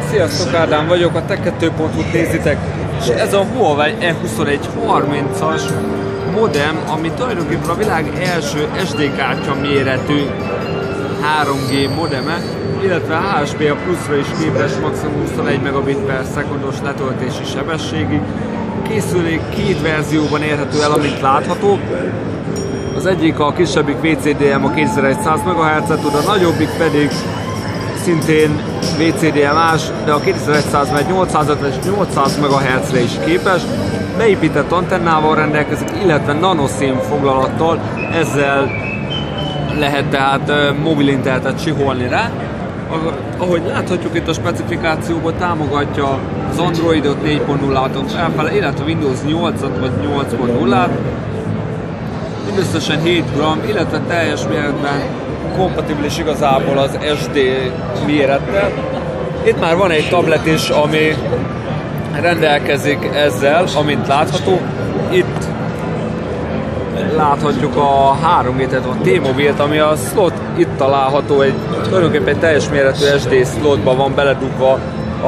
Sziasztok, Ádám vagyok, a Tech2.hu-t nézitek, és ez a Huawei E2130-as modem, ami tulajdonképpen a világ első SD kártya méretű 3G modeme, illetve HSPA Plus-ra is képes maximum 21 megabit per szekundos letöltési sebességig. Készülék két verzióban érhető el, amint látható. Az egyik, a kisebbik VCDM a 2100 MHz-et tud, a nagyobbik pedig szintén VCDM-ás, de a 2100 meg 850 és 800 MHz-re is képes. Beépített antennával rendelkezik, illetve nanoszím foglalattal, ezzel lehet tehát mobil internetet csiholni rá. Ahogy láthatjuk itt a specifikációban, támogatja az Androidot 4.0-tól felfele, illetve Windows 8-at vagy 8.0-át. Mindösszesen 7 g, illetve teljes méretben kompatibilis igazából az SD mérettel. Itt már van egy tablet is, ami rendelkezik ezzel, amint látható. Itt láthatjuk a 3G, tehát a T-Mobilt, ami a slot itt található, tulajdonképpen egy teljes méretű SD slotba van beledugva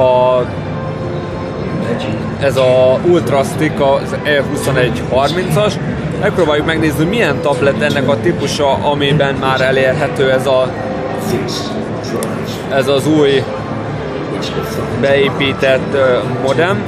ez a Ultrastick, az E2130-as. Megpróbáljuk megnézni, milyen tablet ennek a típusa, amiben már elérhető ez az új beépített modem.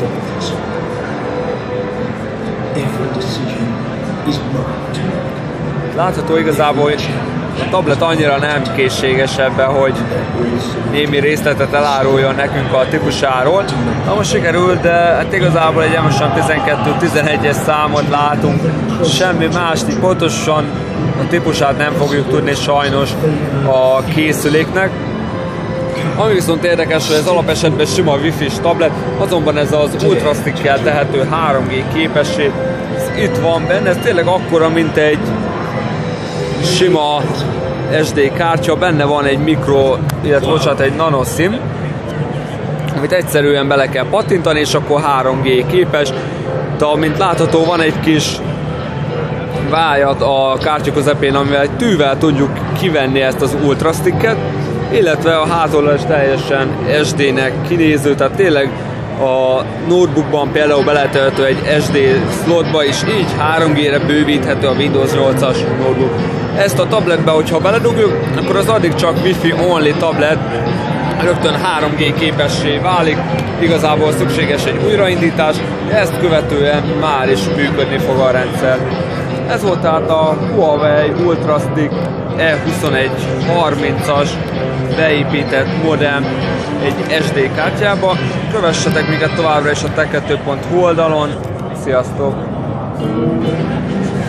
Látható igazából, hogy a tablet annyira nem készséges ebben, hogy némi részletet eláruljon nekünk a típusáról. Na most sikerült, de hát igazából egy M12-11-es számot látunk, semmi más, így pontosan a típusát nem fogjuk tudni sajnos a készüléknek. Ami viszont érdekes, hogy ez alapesetben sima Wi-Fi-s tablet, azonban ez az Ultrastick-kel tehető 3G képesség, ez itt van benne, ez tényleg akkora, mint egy sima SD kártya, benne van egy egy nanoszim, amit egyszerűen bele kell pattintani, és akkor 3G képes. De amint látható, van egy kis vájat a kártya közepén, amivel egy tűvel tudjuk kivenni ezt az Ultrasticket, illetve a hátoldal is teljesen SD-nek kinéző, tehát tényleg a notebookban például beletöltő egy SD slotba, és így 3G-re bővíthető a Windows 8-as notebook. Ezt a tabletbe, hogyha beledugjuk, akkor az addig csak Wi-Fi only tablet, rögtön 3G képessé válik, igazából szükséges egy újraindítás, de ezt követően már is működni fog a rendszer. Ez volt tehát a Huawei Ultrastick E2130-as beépített modem egy SD kártyába. Kövessetek minket továbbra is a Tech2.hu oldalon. Sziasztok!